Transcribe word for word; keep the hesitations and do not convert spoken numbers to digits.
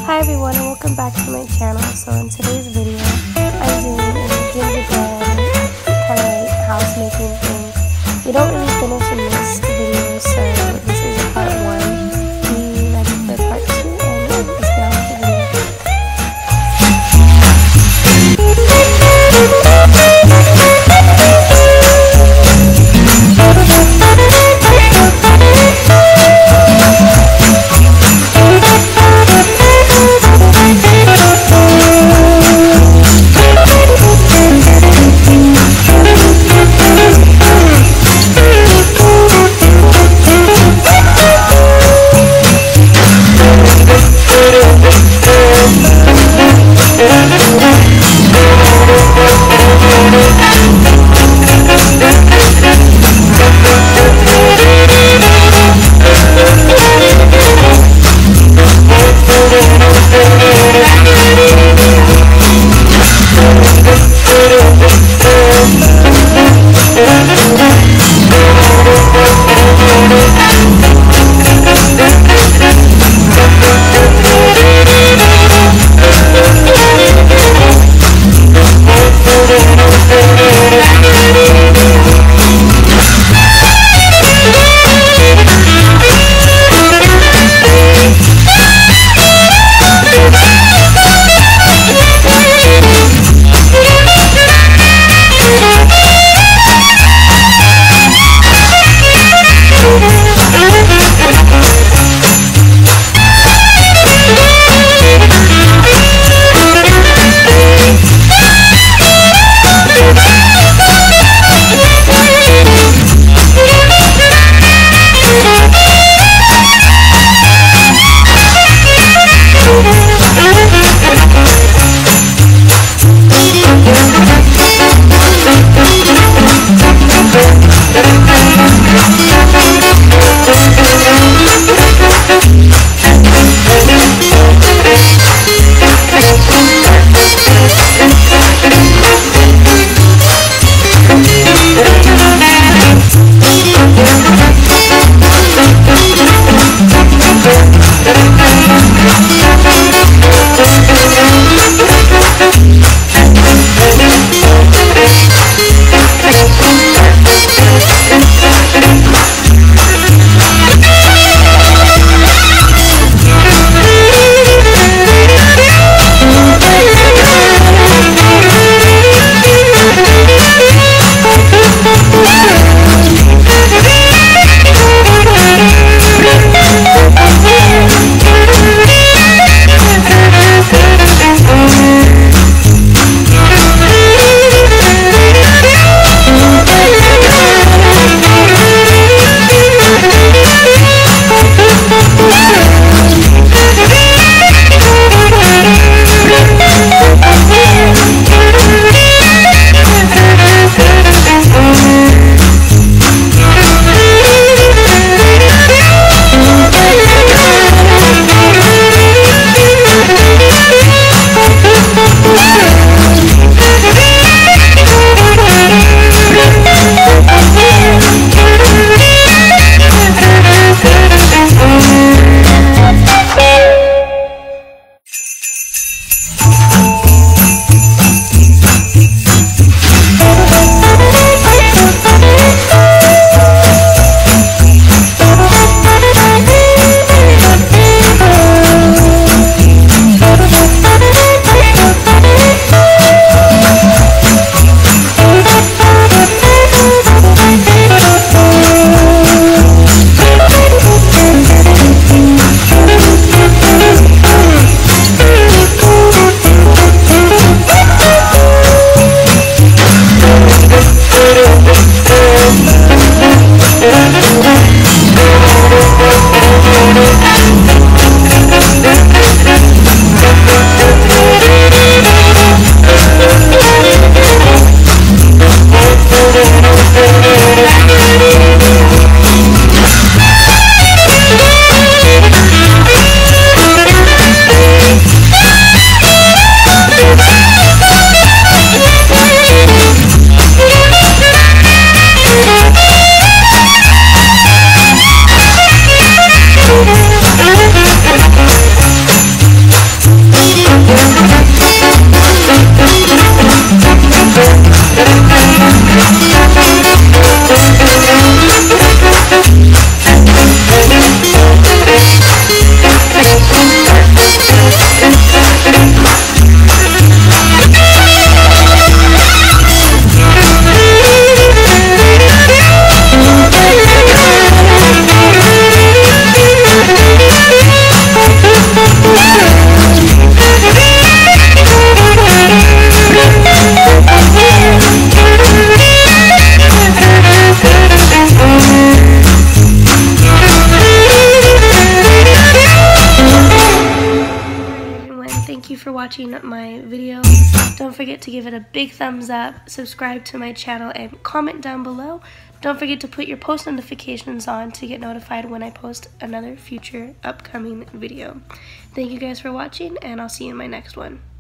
Hi everyone and welcome back to my channel. So in today's video, I'm doing a gingerbread kind of like house making thing. We don't really finish in this video, so this is a part one. Be ready for part two and yeah, let's get on with the video. thank you for watching my video. Don't forget to give it a big thumbs up, subscribe to my channel, and comment down below. Don't forget to put your post notifications on to get notified when I post another future upcoming video. Thank you guys for watching, and I'll see you in my next one.